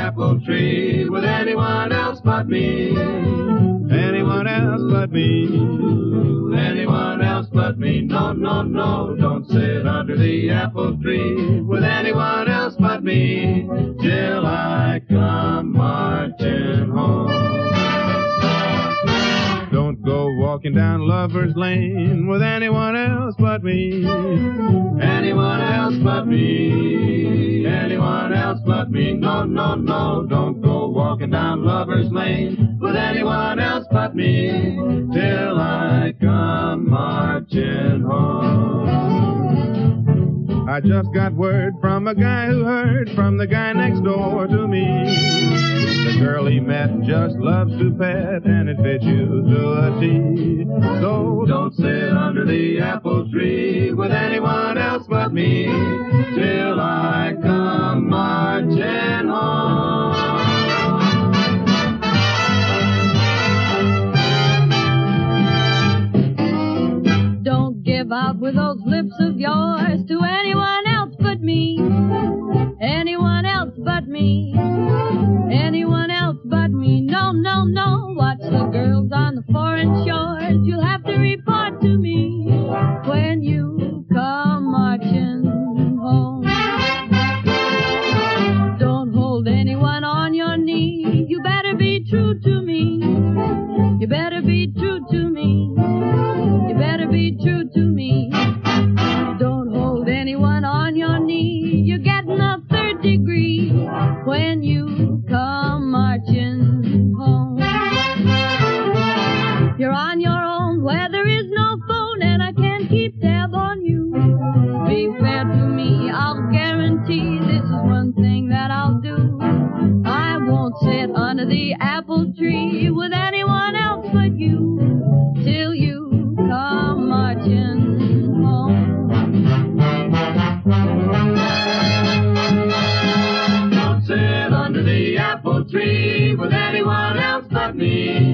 apple tree with anyone else but me. Anyone else but me. Anyone else but me. No, no, no, don't sit under the apple tree with anyone else but me till I come marching home. Don't go walking down Lover's Lane with anyone else but me. Anyone else but me. Anyone else but me. No, no, no, don't go walking down Lover's Lane with anyone else but me till I come marching home. I just got word from a guy who heard from the guy next door to me. The girl he met just loves to pet, and it fits you to a T. So don't sit under the apple tree with anyone else but me till I come marching home. Don't give up with those lips of yours to anyone else but me. Anyone else but me. Anyone else but me. No, no, no. Watch the girls on the foreign shores. You'll have to report to me when you come marching home. Don't hold anyone on your knee. You better be true to me. You better be true to me. You better be true to me. Don't hold anyone on your knee. You're getting a third degree when you come marching home. You're on your own where there is no phone, and I can't keep tab on you. Be fair to me, I'll guarantee this is one thing that I'll do. I won't sit under the apple tree with anyone else but you till you come marching home. Don't sit under the apple tree with anyone else but me.